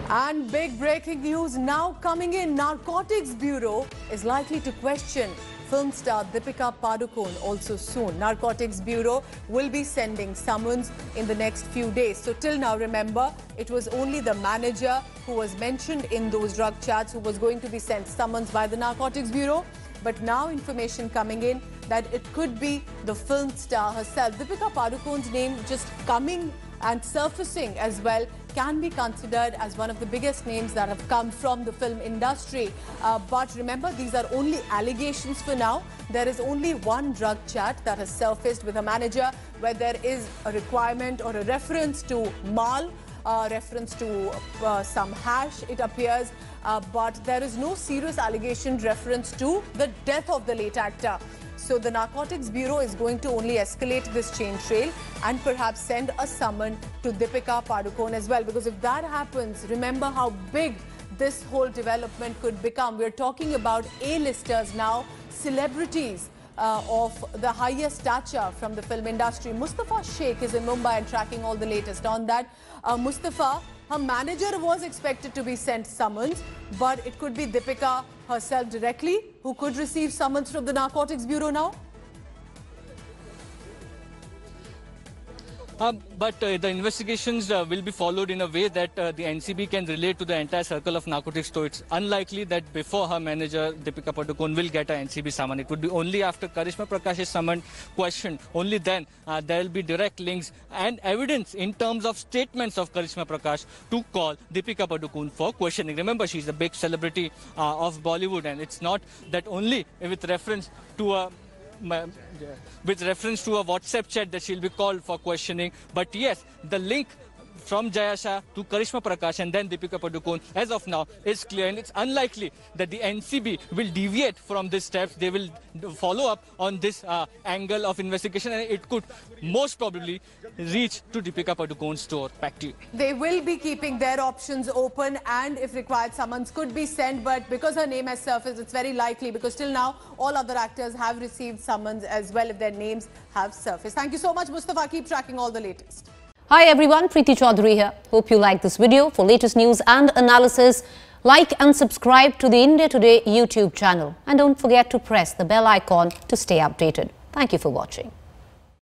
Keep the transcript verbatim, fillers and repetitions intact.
And big breaking news now coming in. Narcotics Bureau is likely to question film star Deepika Padukone also soon. Narcotics Bureau will be sending summons in the next few days. So till now, remember, it was only the manager who was mentioned in those drug chats who was going to be sent summons by the Narcotics Bureau. But now information coming in that it could be the film star herself. Deepika Padukone's name just coming and surfacing as well can be considered as one of the biggest names that have come from the film industry. Uh, but remember, these are only allegations for now. There is only one drug chat that has surfaced with a manager where there is a requirement or a reference to mal, uh, reference to uh, some hash, it appears. Uh, but there is no serious allegation reference to the death of the late actor. So the Narcotics Bureau is going to only escalate this chain trail and perhaps send a summon to Deepika Padukone as well. Because if that happens, remember how big this whole development could become. We're talking about A-listers now, celebrities uh, of the highest stature from the film industry. Mustafa Sheikh is in Mumbai and tracking all the latest on that. Uh, Mustafa, her manager was expected to be sent summons, but it could be Deepika herself directly who could receive summons from the Narcotics Bureau now? Um, but uh, the investigations uh, will be followed in a way that uh, the N C B can relate to the entire circle of narcotics. So it's unlikely that before her manager, Deepika Padukone, will get an N C B summon. It would be only after Karishma Prakash is summoned, questioned. Only then uh, there will be direct links and evidence in terms of statements of Karishma Prakash to call Deepika Padukone for questioning. Remember, she's a big celebrity uh, of Bollywood, and it's not that only with reference to a with reference to a WhatsApp chat that she'll be called for questioning. But yes, the link from Jaya Shah to Karishma Prakash and then Deepika Padukone as of now is clear, and it's unlikely that the N C B will deviate from these steps. They will follow up on this uh, angle of investigation, and it could most probably reach to Deepika Padukone's door. Back to you. They will be keeping their options open, and if required, summons could be sent. But because her name has surfaced, it's very likely, because till now all other actors have received summons as well if their names have surfaced. Thank you so much, Mustafa. Keep tracking all the latest. Hi everyone, Preeti Chaudhary here. Hope you like this video. For latest news and analysis, like and subscribe to the India Today YouTube channel. And don't forget to press the bell icon to stay updated. Thank you for watching.